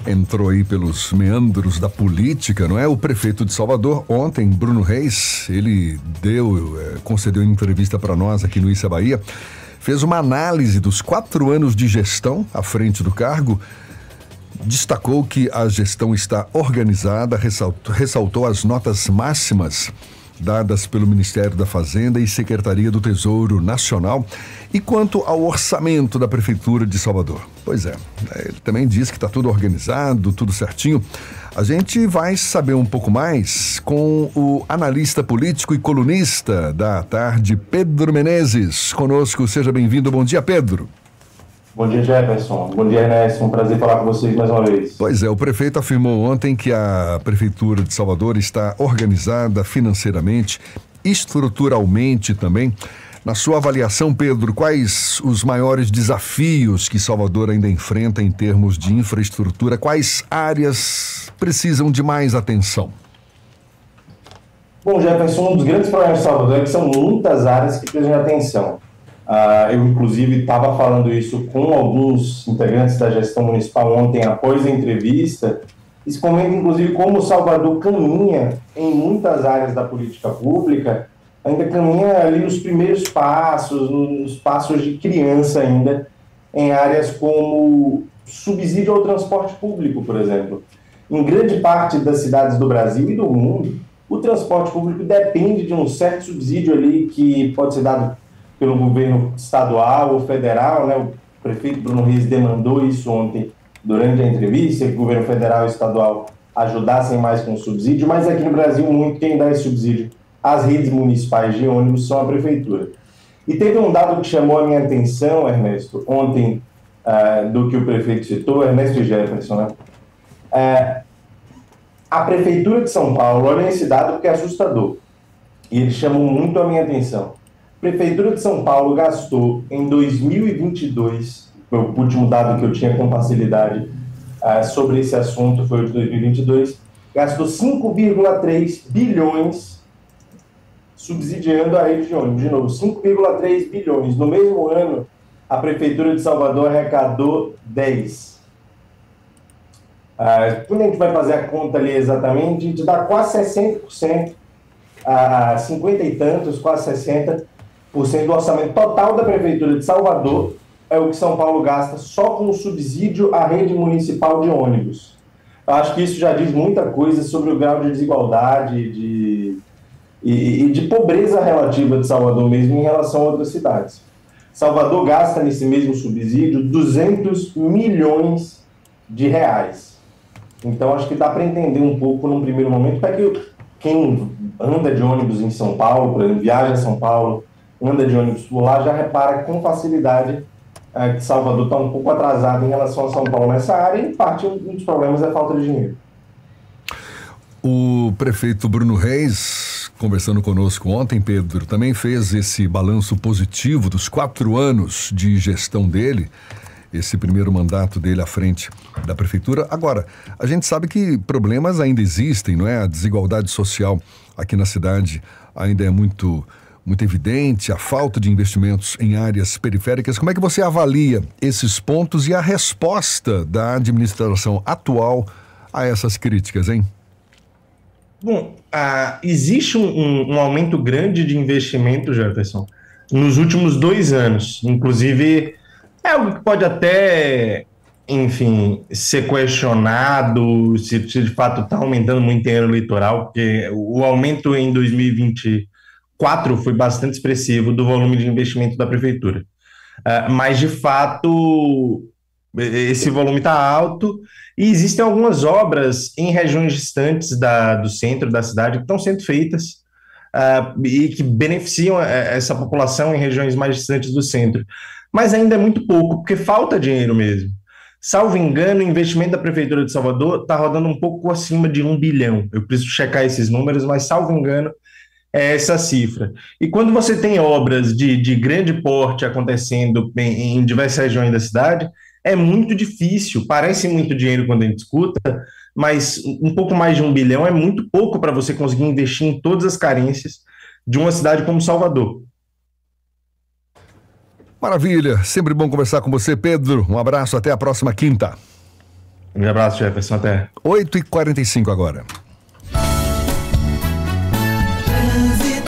entrou aí pelos meandros da política, não é? O prefeito de Salvador, ontem, Bruno Reis, ele concedeu uma entrevista para nós aqui no Issa Bahia, fez uma análise dos 4 anos de gestão à frente do cargo, destacou que a gestão está organizada, ressaltou as notas máximas dadas pelo Ministério da Fazenda e Secretaria do Tesouro Nacional. E quanto ao orçamento da Prefeitura de Salvador? Pois é, ele também disse que está tudo organizado, tudo certinho. A gente vai saber um pouco mais com o analista político e colunista da tarde, Pedro Menezes. Conosco, seja bem-vindo. Bom dia, Pedro. Bom dia, Jefferson. Bom dia, Ernesto. Um prazer falar com vocês mais uma vez. Pois é, o prefeito afirmou ontem que a Prefeitura de Salvador está organizada financeiramente, estruturalmente também. Na sua avaliação, Pedro, quais os maiores desafios que Salvador ainda enfrenta em termos de infraestrutura? Quais áreas precisam de mais atenção? Bom, Jefferson, um dos grandes problemas de Salvador é que são muitas áreas que precisam de atenção. Eu, inclusive, estava falando isso com alguns integrantes da gestão municipal ontem, após a entrevista. Eles comentam, inclusive, como Salvador caminha em muitas áreas da política pública, ainda caminha ali nos primeiros passos, nos passos de criança ainda, em áreas como subsídio ao transporte público, por exemplo. Em grande parte das cidades do Brasil e do mundo, o transporte público depende de um certo subsídio ali que pode ser dado pelo governo estadual ou federal, né? O prefeito Bruno Reis demandou isso ontem durante a entrevista, que o governo federal e estadual ajudassem mais com o subsídio, mas aqui no Brasil muito quem dá esse subsídio às redes municipais de ônibus são a prefeitura. E teve um dado que chamou a minha atenção, Ernesto, ontem, do que o prefeito citou, Ernesto e Jefferson, né? A prefeitura de São Paulo, olha esse dado porque é assustador, e ele chamou muito a minha atenção. A Prefeitura de São Paulo gastou em 2022, foi o último dado que eu tinha com facilidade sobre esse assunto, foi o de 2022, gastou 5,3 bilhões subsidiando a rede de ônibus. De novo, 5,3 bilhões. No mesmo ano, a Prefeitura de Salvador arrecadou 10. Quando a gente vai fazer a conta ali exatamente, a gente dá quase 60%, 50 e tantos, quase 60%, do orçamento total da Prefeitura de Salvador é o que São Paulo gasta só com o subsídio à rede municipal de ônibus. Eu acho que isso já diz muita coisa sobre o grau de desigualdade e de pobreza relativa de Salvador mesmo em relação a outras cidades. Salvador gasta nesse mesmo subsídio 200 milhões de reais. Então acho que dá para entender um pouco num primeiro momento para que quem anda de ônibus em São Paulo, por exemplo, viaja a São Paulo, anda de ônibus por lá, já repara com facilidade que Salvador está um pouco atrasado em relação a São Paulo nessa área, e em parte um dos problemas é a falta de dinheiro. O prefeito Bruno Reis, conversando conosco ontem, Pedro, também fez esse balanço positivo dos 4 anos de gestão dele, esse primeiro mandato dele à frente da prefeitura. Agora, a gente sabe que problemas ainda existem, não é? A desigualdade social aqui na cidade ainda é muito evidente, a falta de investimentos em áreas periféricas. Como é que você avalia esses pontos e a resposta da administração atual a essas críticas, hein? Bom, existe um aumento grande de investimento, Jefferson, nos últimos 2 anos. Inclusive, é algo que pode até, enfim, ser questionado se de fato está aumentando muito em ano eleitoral, porque o aumento em 2024 foi bastante expressivo do volume de investimento da prefeitura. Mas, de fato, esse volume está alto e existem algumas obras em regiões distantes do centro da cidade que estão sendo feitas e que beneficiam essa população em regiões mais distantes do centro. Mas ainda é muito pouco, porque falta dinheiro mesmo. Salvo engano, o investimento da Prefeitura de Salvador está rodando um pouco acima de 1 bilhão. Eu preciso checar esses números, mas salvo engano, é essa cifra. E quando você tem obras de grande porte acontecendo em diversas regiões da cidade, é muito difícil, parece muito dinheiro quando a gente escuta, mas um pouco mais de 1 bilhão é muito pouco para você conseguir investir em todas as carências de uma cidade como Salvador. Maravilha, sempre bom conversar com você, Pedro. Um abraço, até a próxima quinta. Um abraço, Jefferson. Até. 8h45 agora.